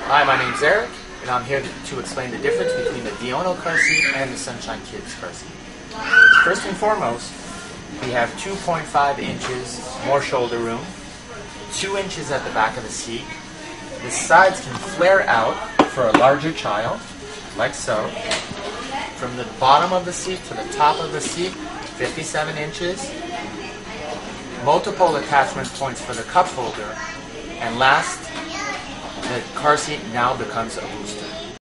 Hi, my name's Eric, and I'm here to explain the difference between the Diono car seat and the Sunshine Kids car seat. First and foremost, we have 2.5 inches more shoulder room, 2 inches at the back of the seat. The sides can flare out for a larger child, like so. From the bottom of the seat to the top of the seat, 57 inches. Multiple attachment points for the cup holder. And last, the car seat now becomes a booster.